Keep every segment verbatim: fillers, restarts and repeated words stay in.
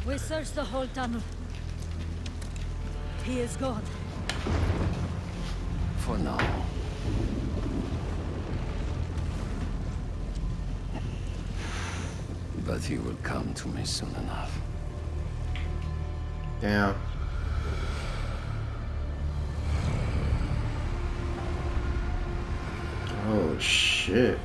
We searched the whole tunnel. He is gone. For now. But he will come to me soon enough. Damn. Oh shit.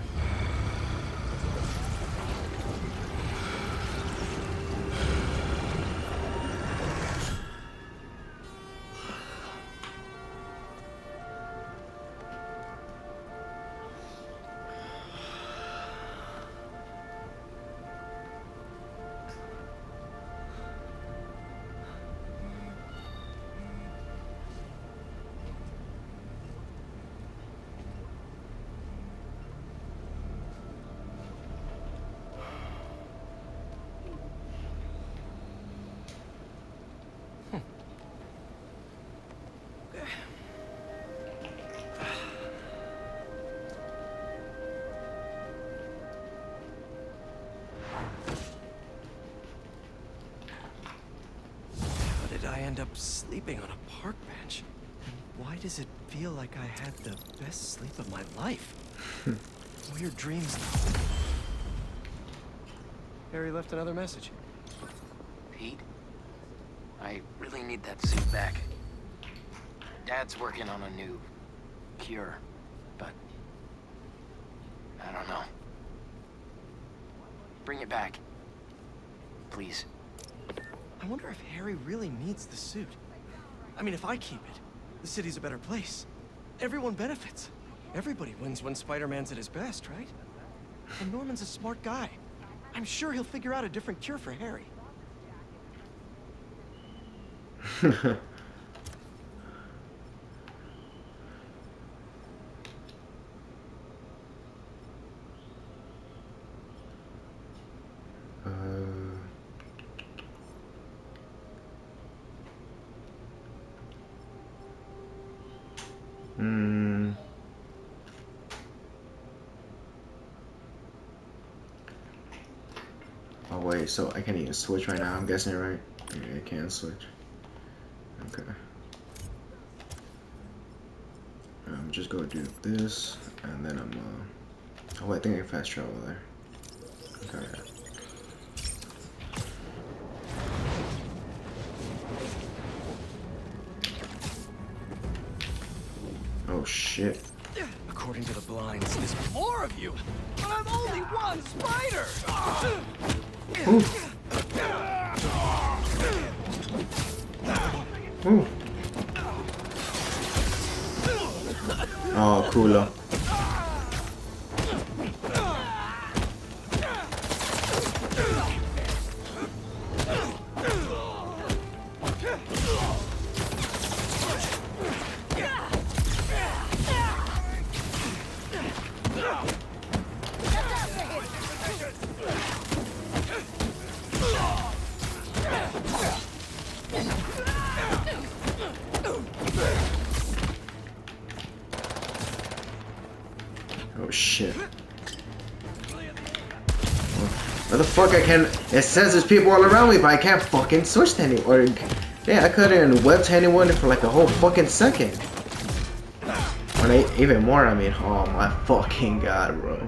I end up sleeping on a park bench? And why does it feel like I had the best sleep of my life? Weird dreams though. Harry left another message. Pete, I really need that suit back. Dad's working on a new cure, but I don't know. Bring it back, please. I wonder if Harry really needs the suit. I mean, if I keep it, the city's a better place. Everyone benefits. Everybody wins when Spider-Man's at his best, right? And Norman's a smart guy. I'm sure he'll figure out a different cure for Harry. Hmm. Oh wait, so I can't even switch right now, I'm guessing, right? Yeah, I can switch. Okay. I'm just gonna do this, and then I'm uh oh I think I can fast travel there. Okay. Oh shit. According to the blinds, there's more of you, but I'm only one spider. Ooh. Ooh. Oh, cooler. Oh shit. What the fuck I can... It says there's people all around me, but I can't fucking switch to anyone. Or, yeah, I couldn't web to anyone for like a whole fucking second. Or they, even more, I mean, oh my fucking god, bro.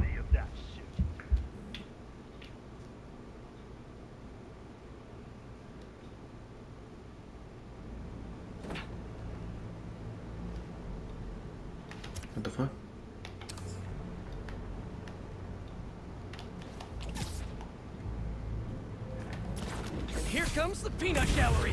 What the fuck? Here comes the peanut gallery.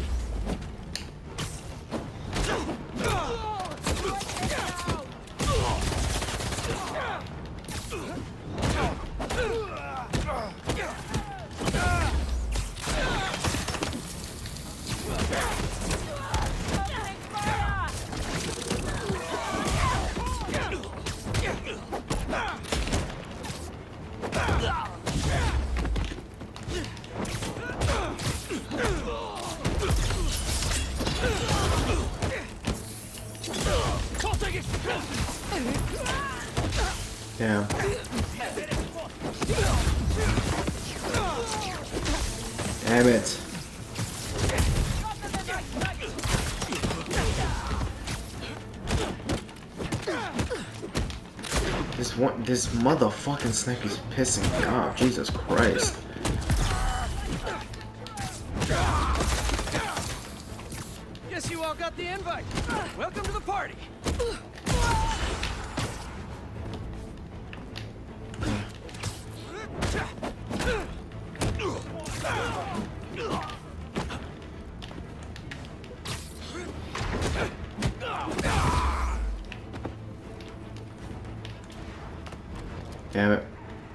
Damn. Damn it. one, this motherfucking sniper is pissing me off. Jesus Christ. Guess you all got the invite. Welcome to the party. Damn it.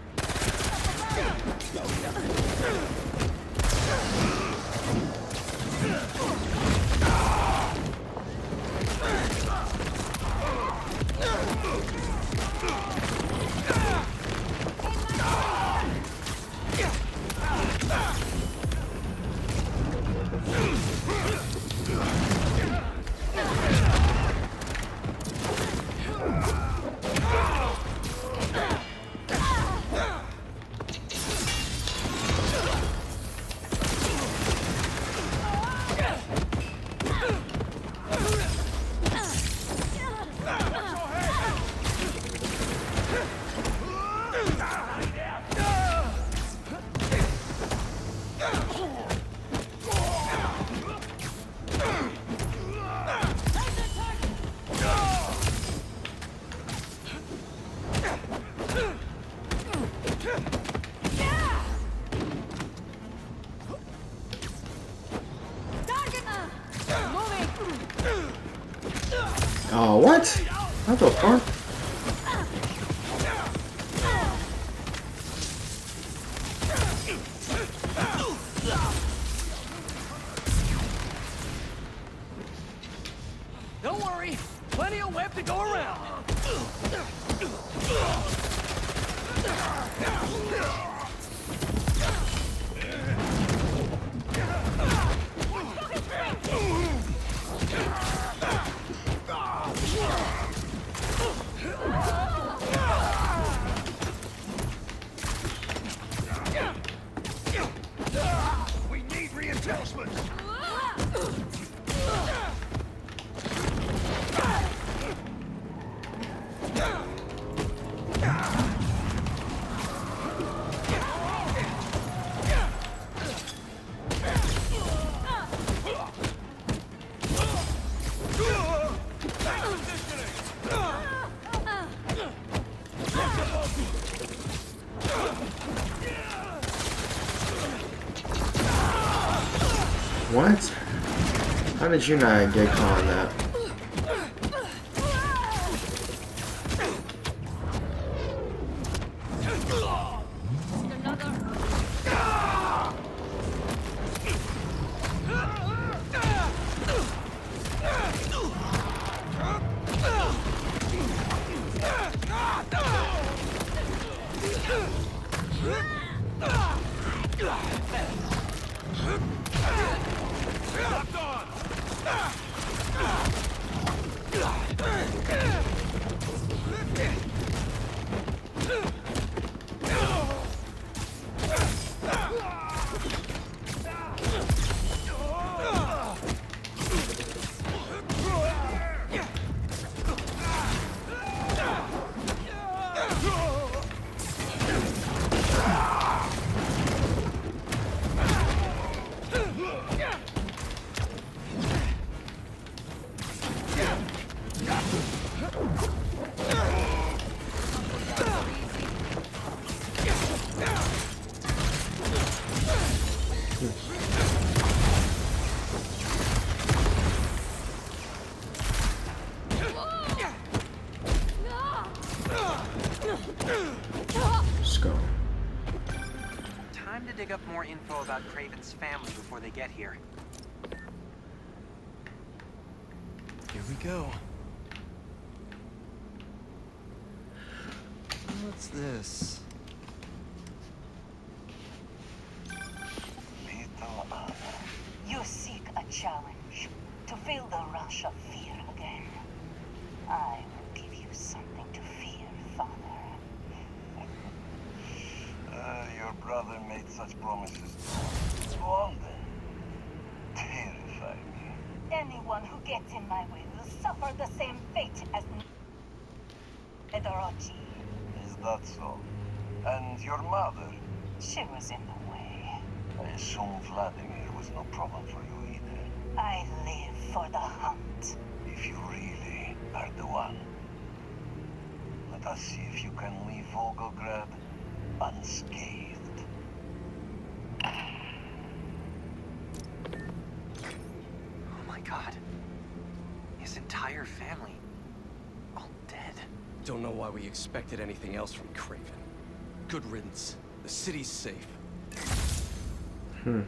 Oh, what? What the fuck? Don't worry, plenty of web to go around. We need reinforcements. What? How did you not get caught on that? Let's go. Time to dig up more info about Kraven's family before they get here. Here we go. What's this? You seek a challenge to feel the rush of fear again. I will give you something to fear, Father. Uh, your brother made such promises. Go on then. Terrify me. Anyone who gets in my way will suffer the same fate as Edorochi. That's all. And your mother? She was in the way. I assume Vladimir was no problem for you either. I live for the hunt. If you really are the one. Let us see if you can leave Volgograd unscathed. Oh my god. His entire family. All dead. Don't know why we expected anything else from Kraven. Good riddance. The city's safe. Hmm.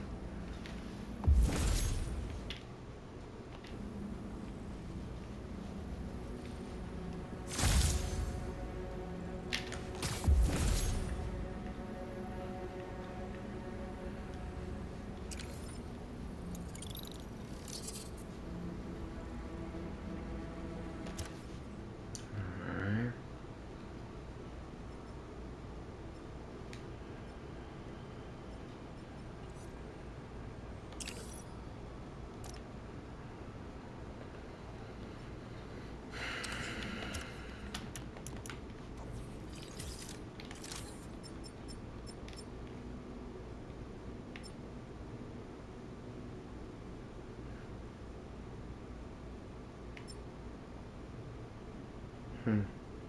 Hmm.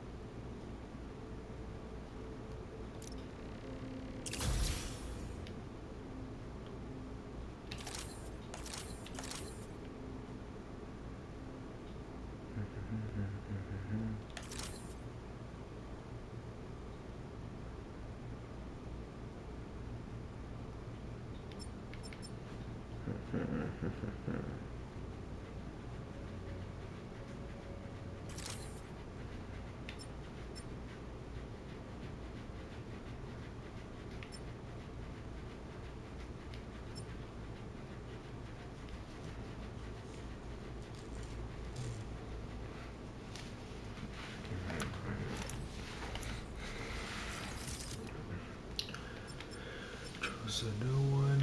Choose a new one.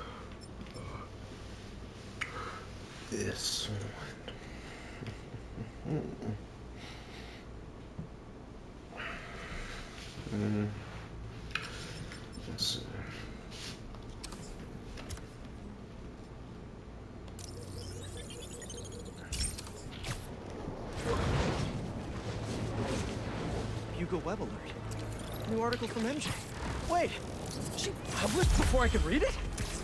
This one. Mm. Let's see. Hugo Web alert. New article from M J. Wait, she published before I could read it?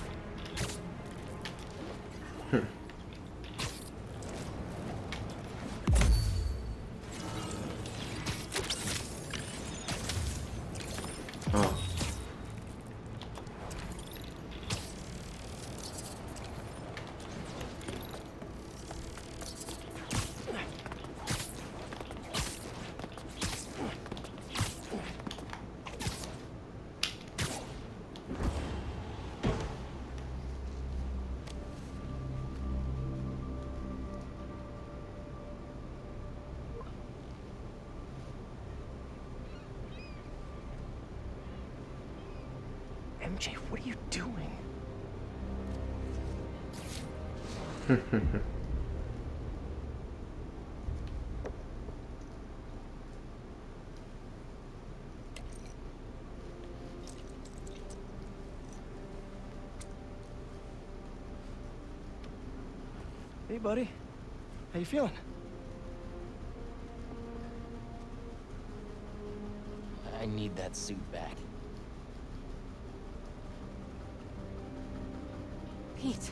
Oh. M J, what are you doing? Hey, buddy. How you feeling? I need that suit back. Pete.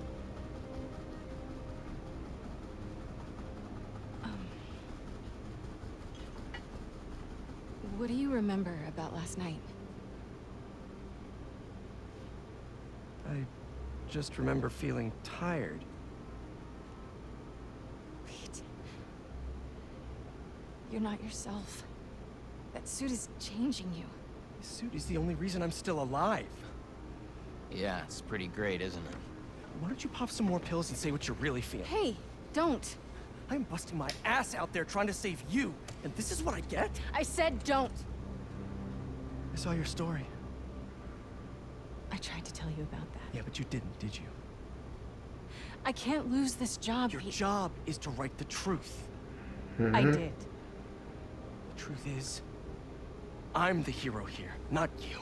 Um, what do you remember about last night? I just remember feeling tired. Pete. You're not yourself. That suit is changing you. This suit is the only reason I'm still alive. Yeah, it's pretty great, isn't it? Why don't you pop some more pills and say what you're really feeling? Hey, don't. I'm busting my ass out there trying to save you, and this is what I get? I said don't. I saw your story. I tried to tell you about that. Yeah, but you didn't, did you? I can't lose this job, Your Pete. job is to write the truth. I did. The truth is, I'm the hero here, not you.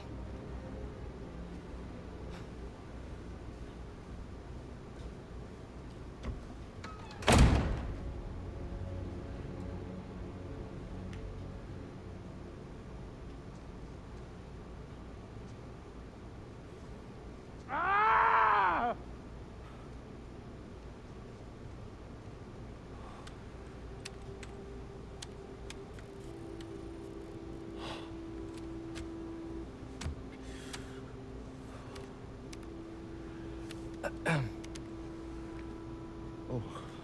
Oh.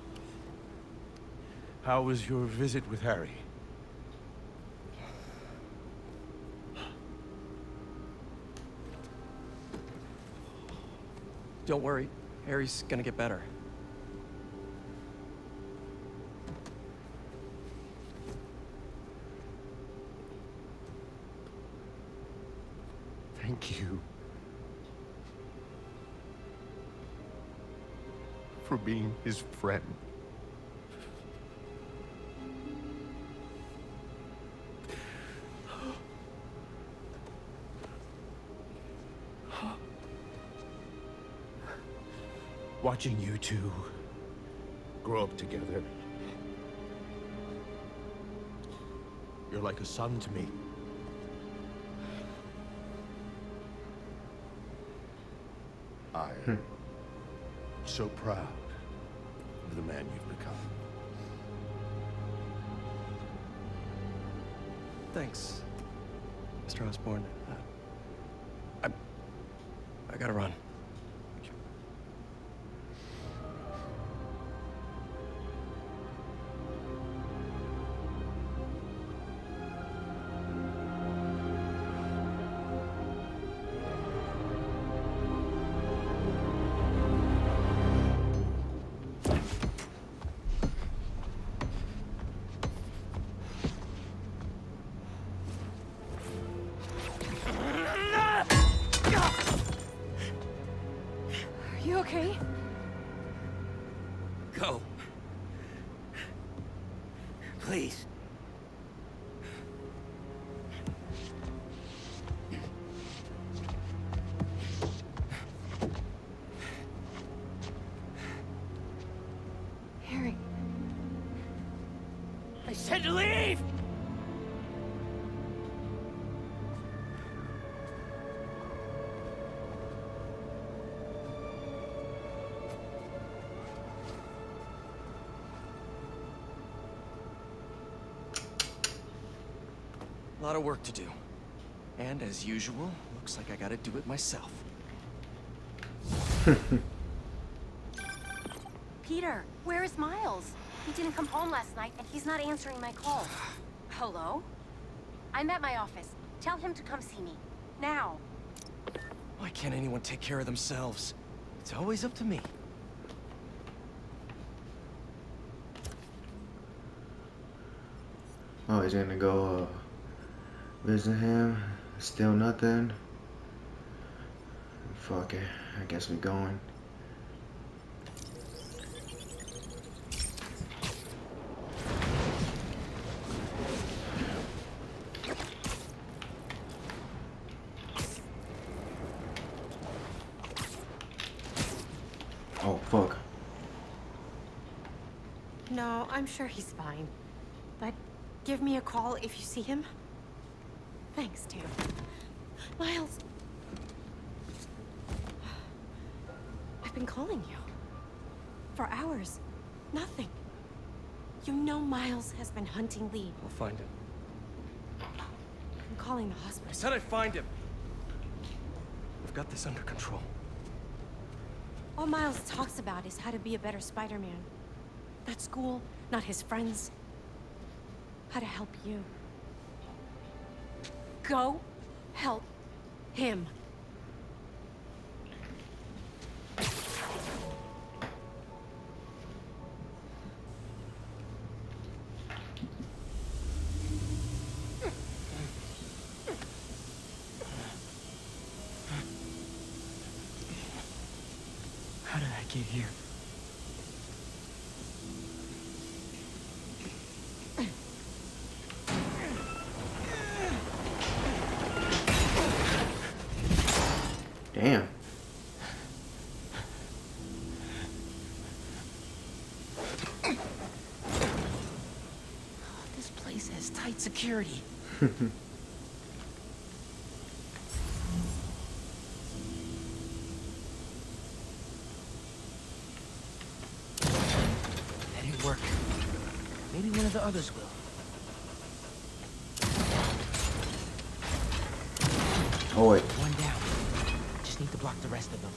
How was your visit with Harry? Don't worry, Harry's gonna get better. Thank you for being his friend. Watching you two grow up together. You're like a son to me. I am so proud of the man you've become. Thanks, Mister Osborn. Uh, I... I gotta run. You okay? Go. Please. Harry. I said to leave! A lot of work to do. And as usual, looks like I gotta do it myself. Peter, where is Miles? He didn't come home last night, and he's not answering my call. Hello? I'm at my office. Tell him to come see me. Now. Why can't anyone take care of themselves? It's always up to me. Oh, he's gonna go uh, visit him. Still nothing. Fuck it. I guess we're going. Oh, fuck. No, I'm sure he's fine. But give me a call if you see him. Thanks, Tam. Miles! I've been calling you. For hours. Nothing. You know Miles has been hunting Lee. I'll find him. I'm calling the hospital. I said I'd find him. I've got this under control. All Miles talks about is how to be a better Spider-Man. Not school, not his friends. How to help you. Go help him. How did I get here? Damn. This place has tight security. That didn't work. Maybe one of the others will. Oh wait. One down. Just need to block the rest of them.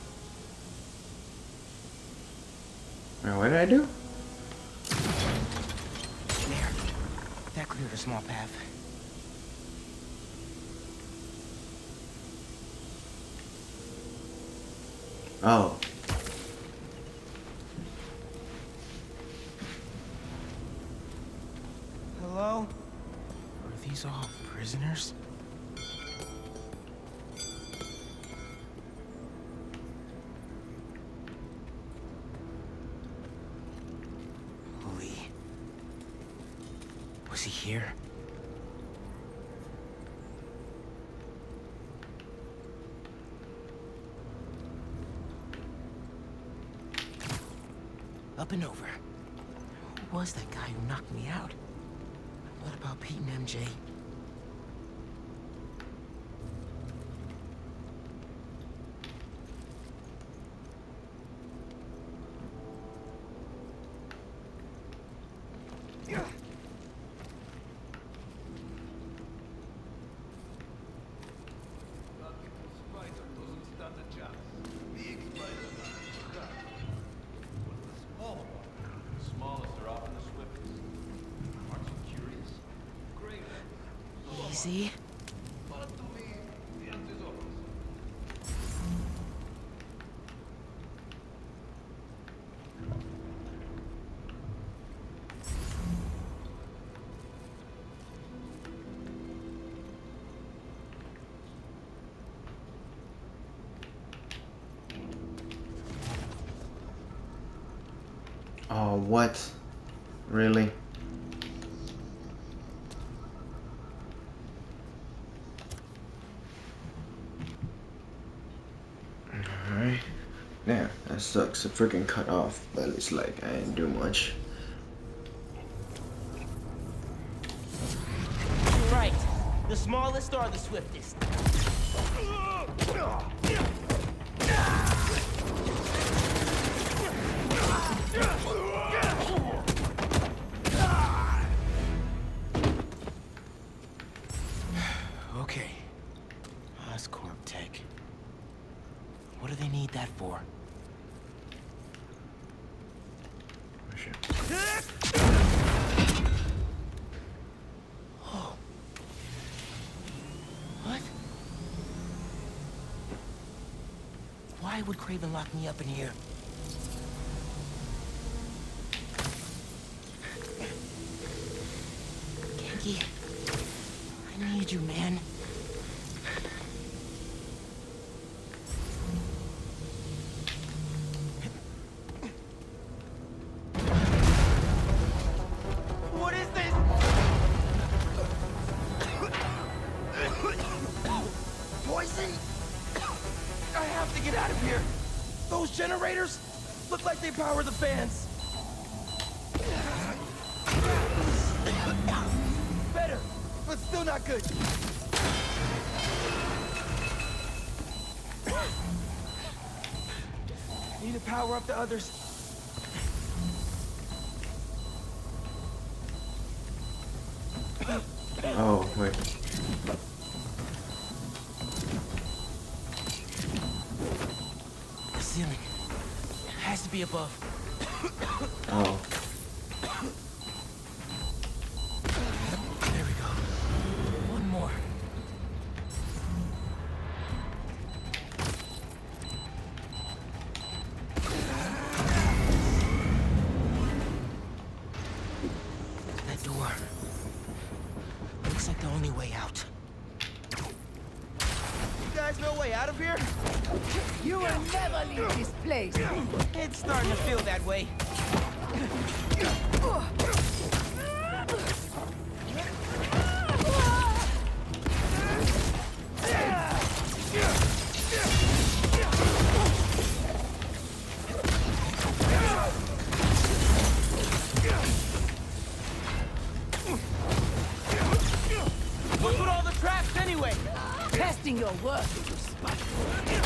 Now, what did I do? There. That cleared a small path. Oh. Hello? Are these all prisoners? Lee. Was he here? Up and over. Who was that guy who knocked me out? What about Pete and M J? Easy. Oh, what? Really? Alright. Yeah, that sucks. It freaking cut off, but it's like I didn't do much. Right. The smallest are the swiftest. Okay. Oscorp Tech. What do they need that for? Oh. What? Why would Kraven lock me up in here? Genki, I need you, man. What is this? Poison? I have to get out of here. Those generators look like they power the fans. Better, but still not good. Need to power up the others. Oh, wait. The ceiling has to be above. Oh. There we go. One more. That door looks like the only way out. You guys no way out of here? You will never leave this place. It's starting to feel that way. testing your worth, you Spider.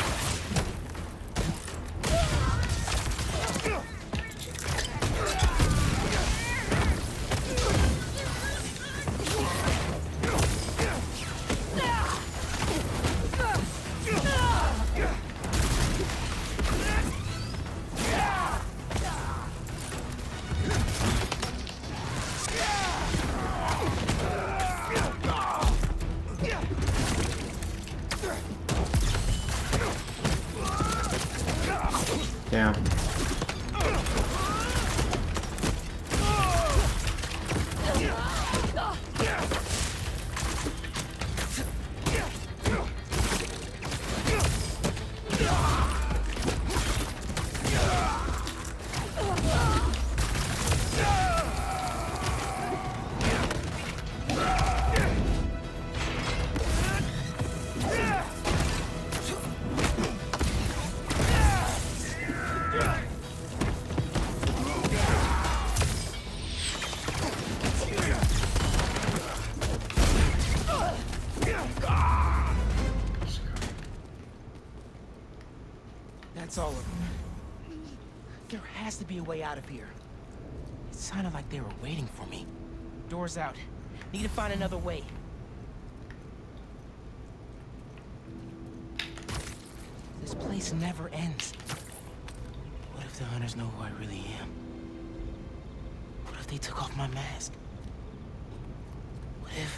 Damn. That's all of them. There has to be a way out of here. It sounded like they were waiting for me. Door's out. Need to find another way. This place never ends. What if the hunters know who I really am? What if they took off my mask? What if...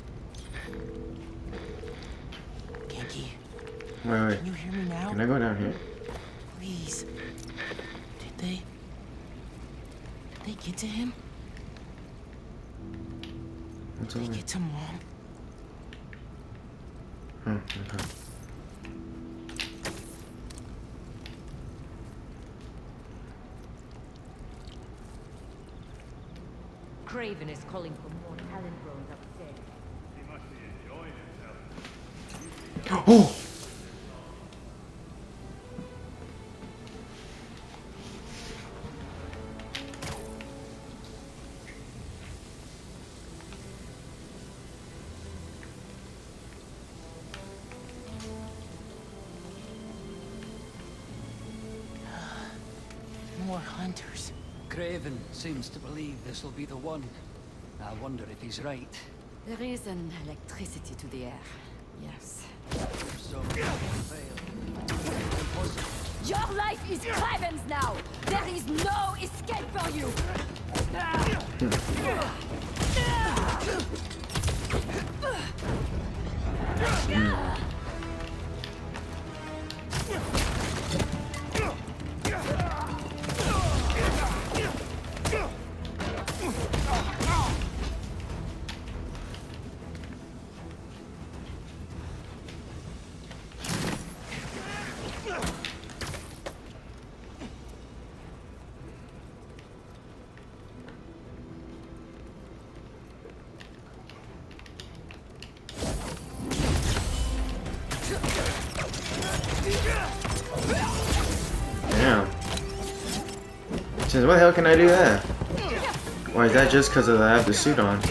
Genki, Wait, wait. can you hear me now? Can I go down here? Please. Did they... Did they get to him? What's Did over they there? get to Mom? Oh, okay. Craven is calling for more talent drones upstairs. Oh! More hunters. Craven seems to believe this will be the one. I wonder if he's right. There is an electricity to the air. Yes. So, fail. Impossible. Your life is Craven's now! There is no escape for you! Damn. Since what the hell can I do that? Or is that just because I have the suit on?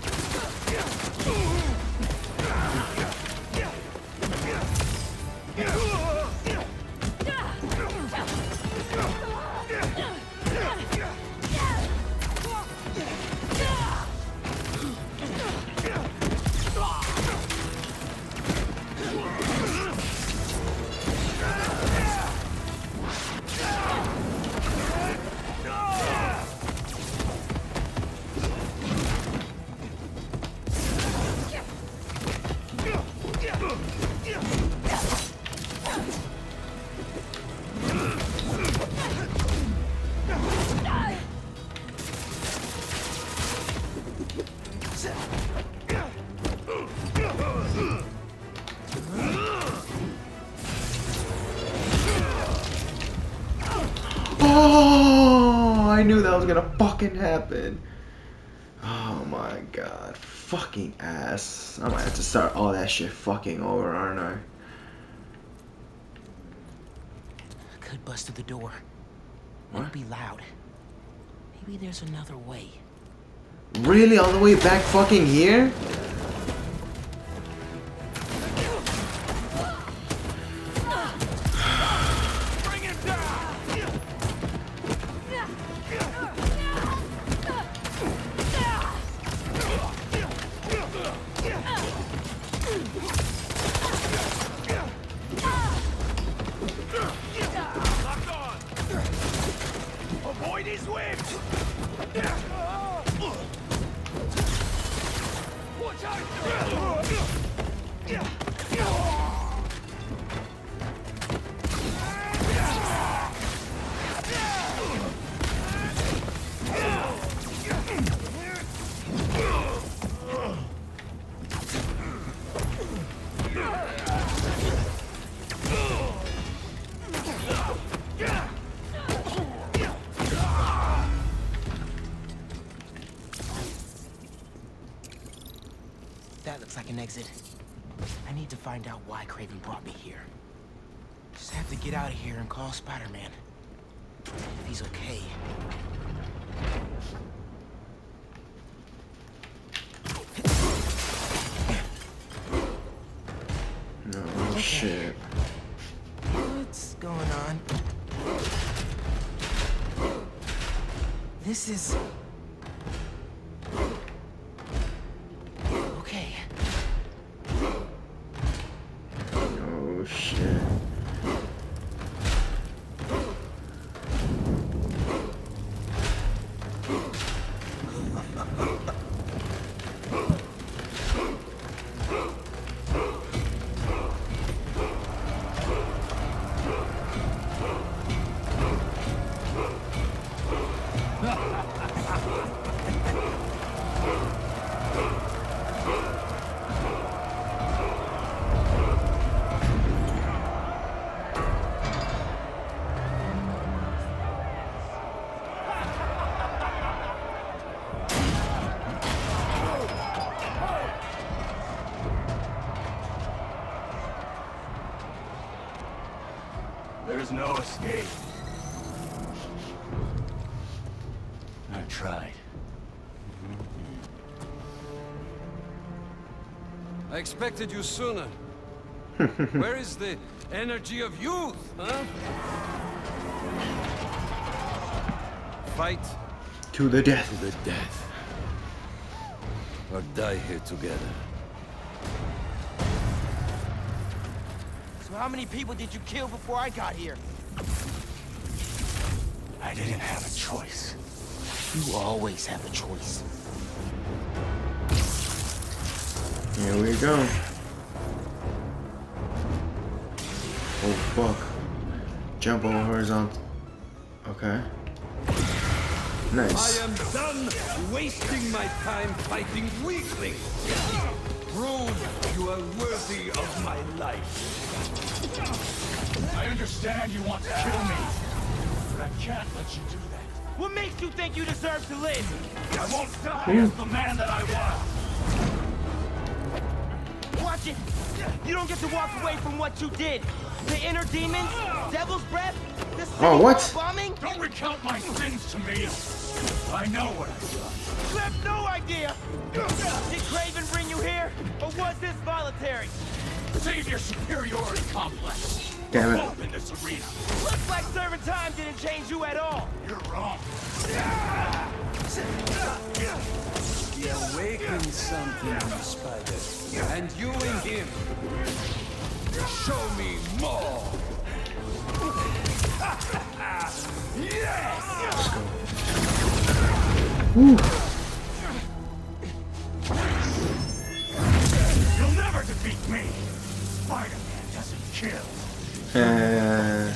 Oh, I knew that was gonna fucking happen. Oh my god. Fucking ass. I might have to start all that shit fucking over, aren't I? I could bust through the door. What? It'd be loud. Maybe there's another way. Really? All the way back fucking here? an exit. I need to find out why Kraven brought me here. Just have to get out of here and call Spider-Man. If he's okay. No okay. Shit. What's going on? This is... okay. Oh shit. There's no escape. I tried. I expected you sooner. Where is the energy of youth, huh? Fight. To the death. To the death. Or die here together. So how many people did you kill before I got here? I didn't have a choice. You always have a choice. Here we go. Oh fuck. Jump over horizontal. Okay. Nice. I am done wasting my time fighting weaklings. Prove you are worthy of my life. I understand you want to kill me, but I can't let you do that. What makes you think you deserve to live? I won't die as the man that I was. Watch it! You don't get to walk away from what you did. The inner demons, Devil's Breath, the city oh, what? bombing. Don't recount my sins to me. I know what I've done. You have no idea. Did Kraven bring you here, or was this voluntary? Save your superiority complex. Damn it. We're both in this arena. Looks like serving time didn't change you at all. You're wrong. He awakened something in the spider, and you in him. Show me more. Yes! Woo. You'll never defeat me. Spider-Man doesn't kill. Uh,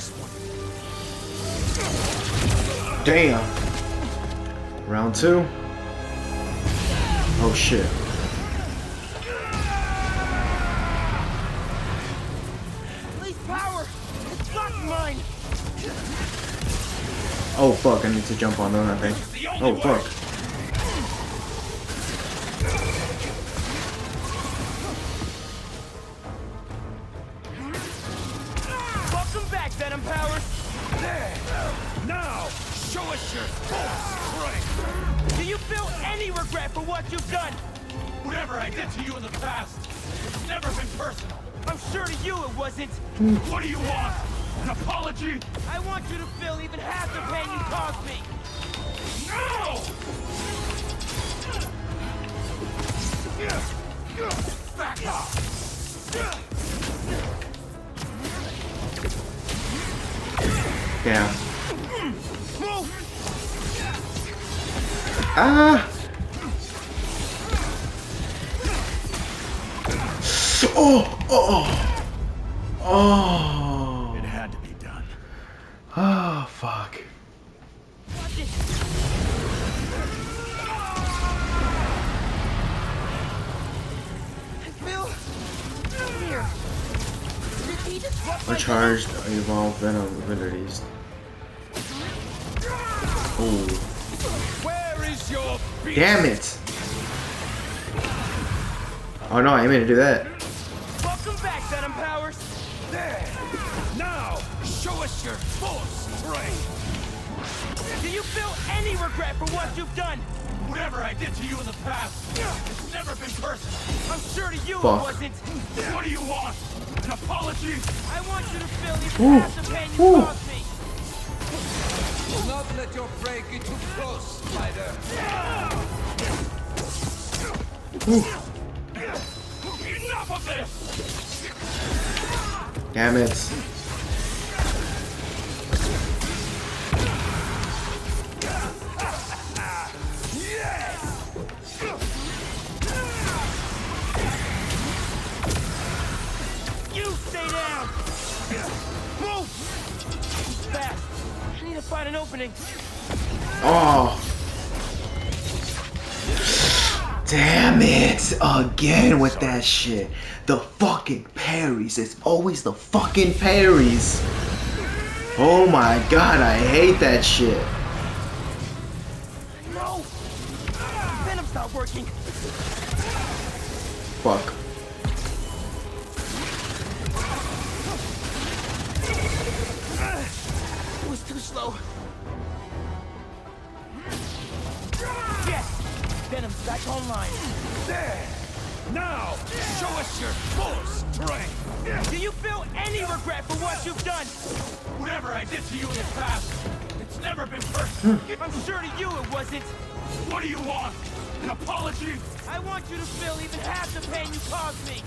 damn. Round two. Oh shit. Police power! It's not mine! Oh fuck, I need to jump on them, I think. Oh fuck. Welcome back, Venom Powers! There! Now, show us your full strength! Do you feel any regret for what you've done? Whatever I did to you in the past, it's never been personal. I'm sure to you it wasn't. What do you want? An apology? I want you to feel even half the pain you caused me. No! Back off! Yeah. Ah! Oh! Oh! Oh! It had to be done. Oh, fuck. Watch it. Phil, here. Did he just walk like Recharged evolved venom abilities. Oh. Where is your beast? Damn it! Oh no, I didn't mean to do that. Welcome back, Venom Powers. There. Now, show us your full strength. Do you feel any regret for what you've done? Whatever I did to you in the past, it's never been personal. I'm sure to you Fuck. it wasn't. What do you want? An apology? I want you to feel even Ooh. half the pain you Ooh. caused me. Do not let your prey get too close, Spider. Enough of this! Damn it. You stay down. Move. Fast. I need to find an opening. Oh. Damn it. Again with that shit. The fucking parries. It's always the fucking parries. Oh my god, I hate that shit. No. Venom's not working. Fuck. It was too slow. Yes! Venom's back online. There! Now, show us your full strength! Do you feel any regret for what you've done? Whatever I did to you in the past, it's never been personal. I'm sure to you it wasn't. What do you want? An apology? I want you to feel even half the pain you caused me.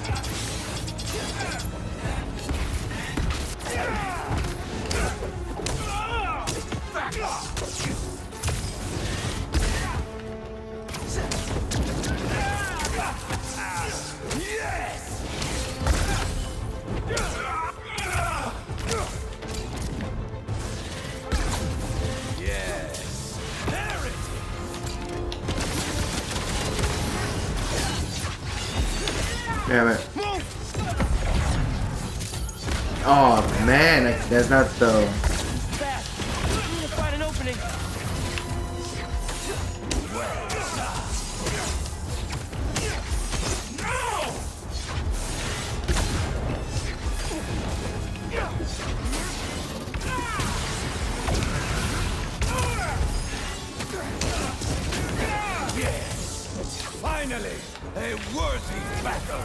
Back off! Yes! Yes! There it is! Damn it. Oh man, I- that's not the. Fast. I need to find an opening. Finally, a worthy battle.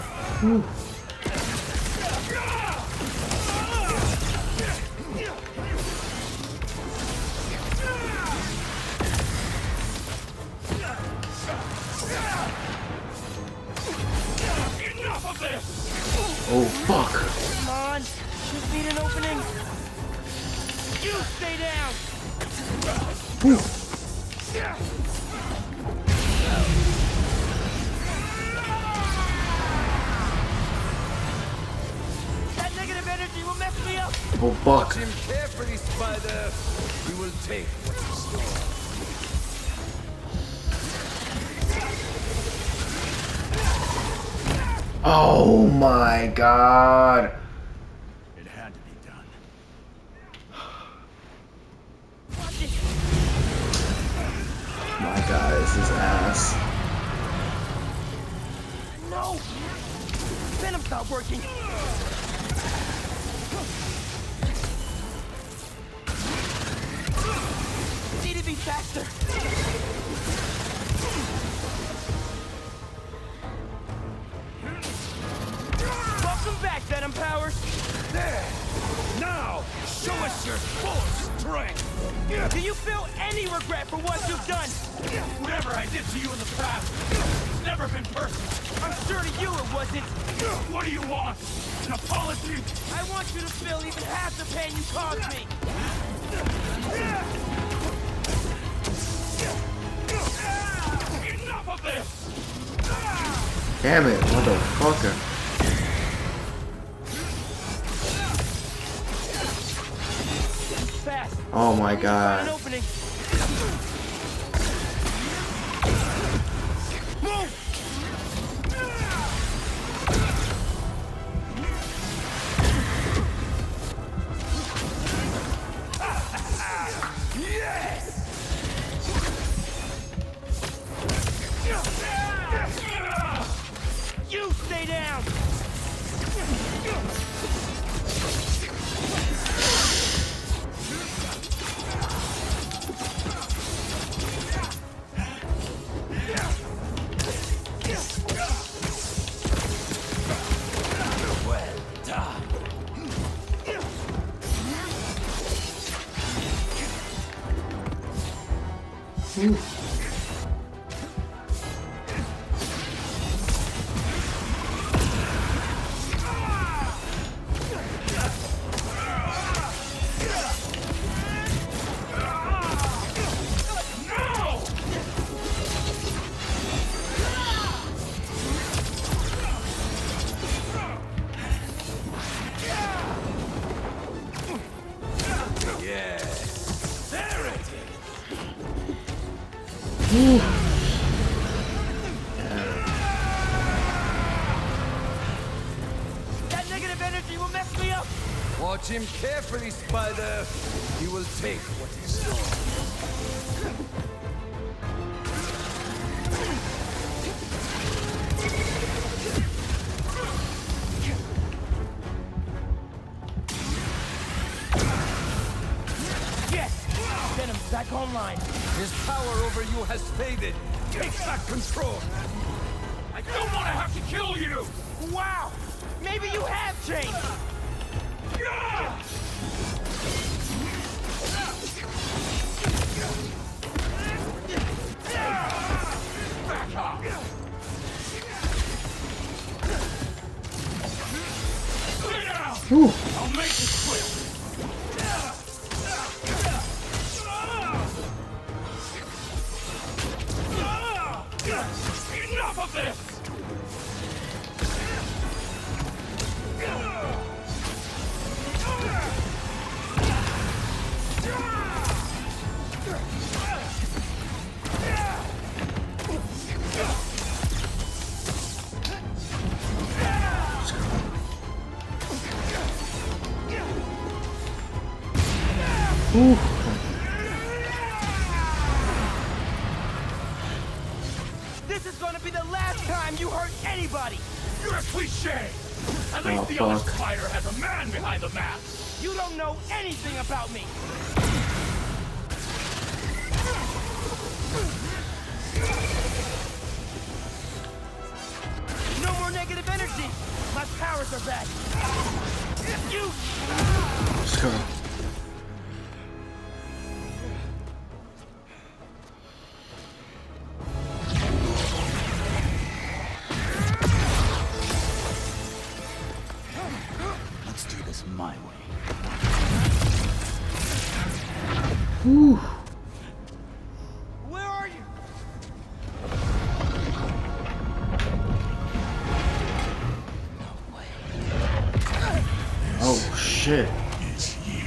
Enough of this! Oh fuck. Come on. Just need an opening. You stay down. That negative energy will mess me up. Oh fuck. Watch him carefully, Spider. He will take what's in store. Oh my god. It had to be done. My god, this is ass. No. Venom's not working. Need to be faster. Welcome back, Venom Powers. There! Now, show us your full strength! Do you feel any regret for what you've done? Whatever I did to you in the past, it's never been personal. I'm sure to you it wasn't. What do you want? An apology? I want you to feel even half the pain you caused me. Enough of this! Damn it, motherfucker. Fast. Oh my Find god. an opening. Move. Yes! You Ooh. That negative energy will mess me up! Watch him carefully, Spider. He will take what is yours. Yes! Venom's back online. His power over you has faded. Take back control. I don't want to have to kill you! Wow! Maybe you have changed! Back off! Sit down! Ooh. I'll make this quick! Enough of this! Ooh. This is gonna be the last time you hurt anybody! You're a cliche! At least Oh, the other fuck. spider has a man behind the mask! You don't know anything about me! No more negative energy! My powers are back! You! Let's go. Let's do this my way. Ooh. Where are you? Oh shit. It's you.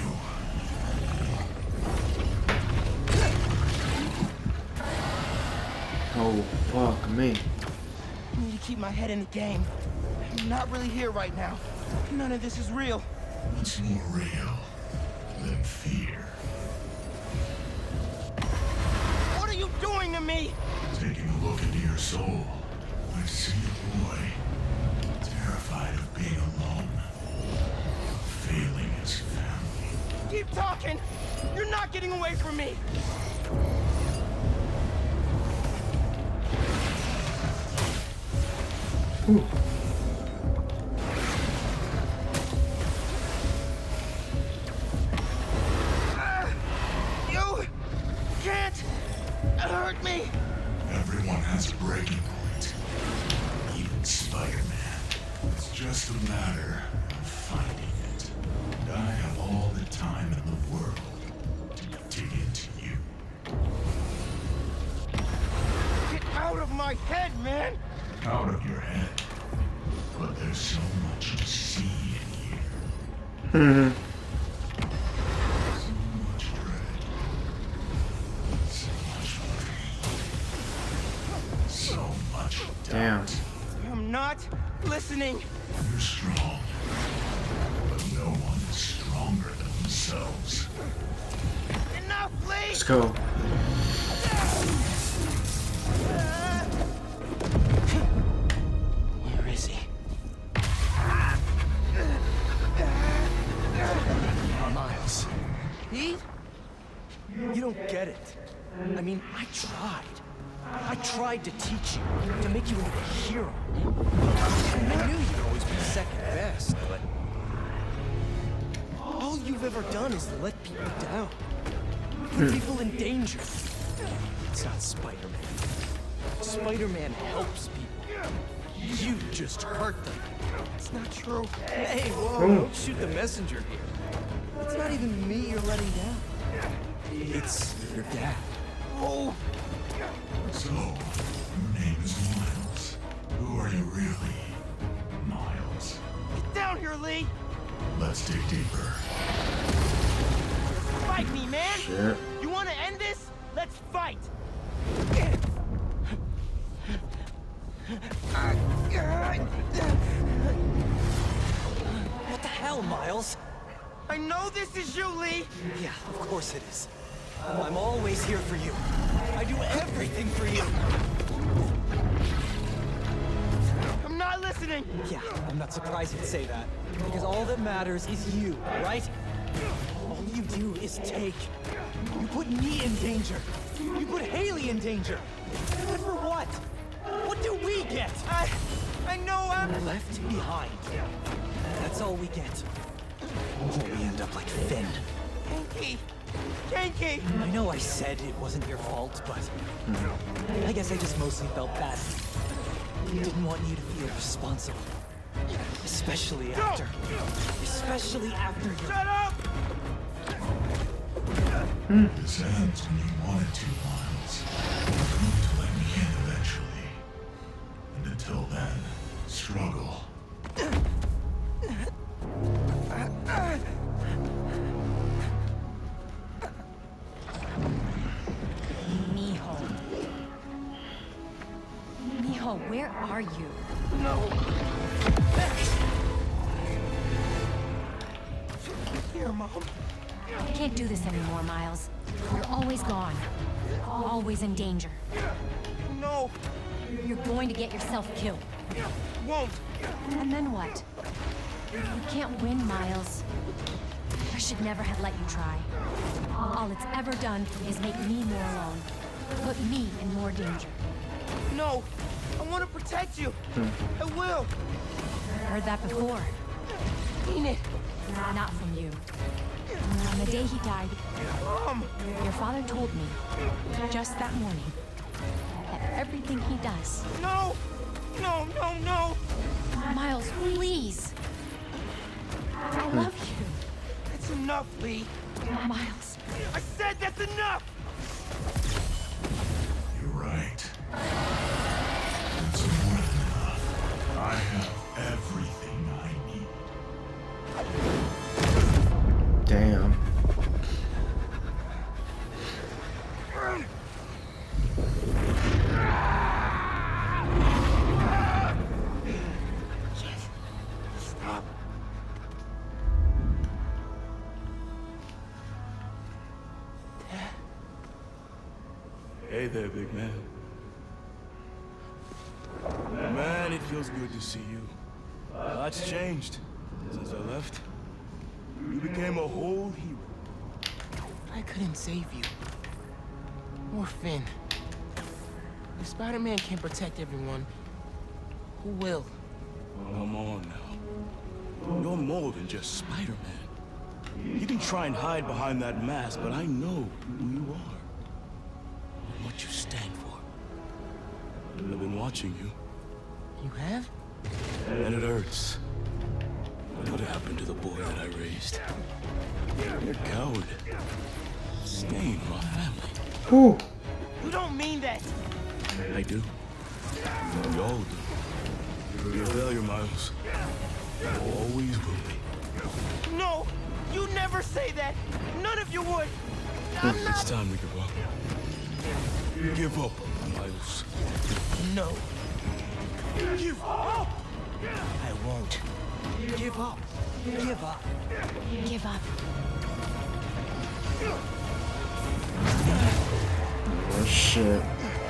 Oh fuck me. I need to keep my head in the game. I'm not really here right now. None of this is real. What's more real than fear? What are you doing to me? Taking a look into your soul, I see a boy terrified of being alone, of failing his family. Keep talking! You're not getting away from me! Ooh. Uh, you can't hurt me! Everyone has a breaking point, even Spider-Man. It's just a matter of finding it. And I have all the time in the world to dig into you. Get out of my head, man! Out of your head. But there's so much to see in here. Hmm. So much dread. So much pain. So much doubt. Damn. I'm not listening! You're strong. But no one is stronger than themselves. Enough, please! Let's go. Where is he? Miles. Pete? You don't get it. I mean, I tried. I tried to teach you, to make you into a hero. I knew you'd always be second best, but... all you've ever done is let people down. Put people in danger. It's not Spider-Man. Spider-Man helps people. You just hurt them. It's not true. Hey, whoa, don't shoot the messenger here. It's not even me you're letting down. It's your dad. Oh! So, your name is Miles. Who are you really, Miles? Get down here, Lee! Let's dig deeper. Fight me, man! Shit. You want to end this? Let's fight! What the hell, Miles? I know this is you, Lee! Yeah, of course it is. I'm always here for you. I do everything for you. I'm not listening! Yeah, I'm not surprised you'd say that. Because all that matters is you, right? All you do is take. You put me in danger. You put Haley in danger. And for what? What do we get? I... I know I'm... Left behind. That's all we get. We end up like Finn. Ganke! Ganke! I know I said it wasn't your fault, but... I guess I just mostly felt bad. I didn't want you to feel responsible. Especially after... Especially after you... Shut up! This ends when you wanted to, Miles. You're going to let me in eventually. And until then, struggle. Mijo. Mijo, where are you? No! Here, Mom. I can't do this anymore, Miles. You're always gone. Always in danger. No! You're going to get yourself killed. Won't! And then what? You can't win, Miles. I should never have let you try. All it's ever done is make me more alone. Put me in more danger. No! I want to protect you! I will! Heard that before. Mean it! Not from you. On the day he died, Mom! Your father told me, just that morning, that everything he does... No! No, no, no! Miles, please! I love you. That's enough, Lee. Miles. I said that's enough! You're right. That's more than enough. I have everything I need. Damn. Stop. Hey there, big man. Man, it feels good to see you. Lots changed since I left. You became a whole hero. I couldn't save you. Or Finn. If Spider-Man can't protect everyone, who will? Come on now. You're more than just Spider-Man. You can try and hide behind that mask, but I know who you are. And what you stand for. I've been watching you. You have? And it hurts. What happened to the boy that I raised? You're a coward. Stain on my family. Whew. You don't mean that! I do. We all do. You're a failure, Miles. You always will be. No! You never say that! None of you would! I'm It's not... time to give up. Give up, Miles. No. Give up! I won't. Give up. Give up. Give up. Oh shit.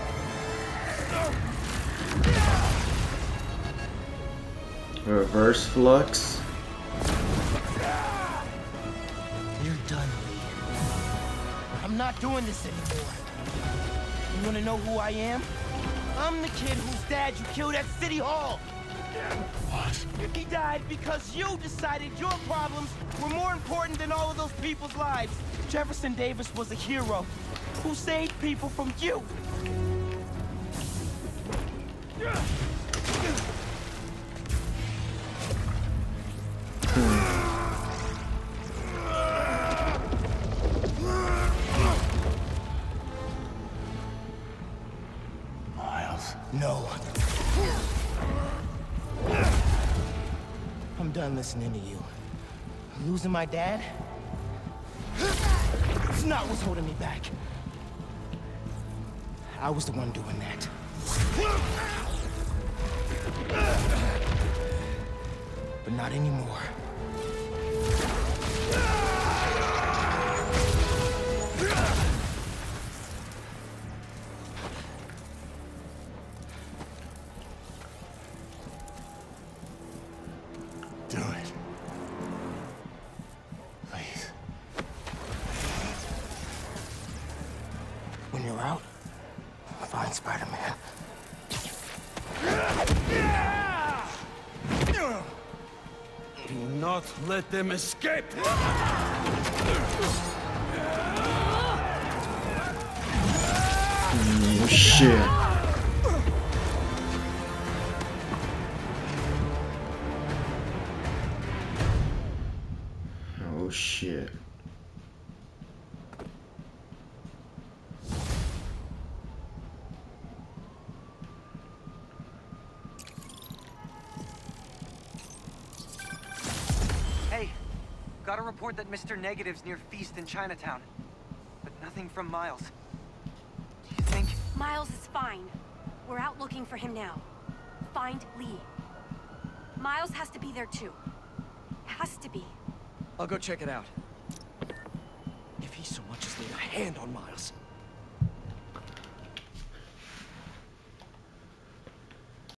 Reverse flux. You're done, Lee. I'm not doing this anymore. You wanna know who I am? I'm the kid whose dad you killed at City Hall! What? He died because you decided your problems were more important than all of those people's lives. Jefferson Davis was a hero. who saved people from you. Miles. No. I'm done listening to you. Losing my dad? It's not what's holding me back. I was the one doing that. But not anymore. Do it. Please. When you're out, find Spider-Man. Do not let them escape! Oh shit. Oh shit. Hey, got a report that Mister Negative's near Feast in Chinatown. But nothing from Miles. Do you think... Miles is fine. We're out looking for him now. Find Lee. Miles has to be there too. Has to be. I'll go check it out. If he so much as laid a hand on Miles,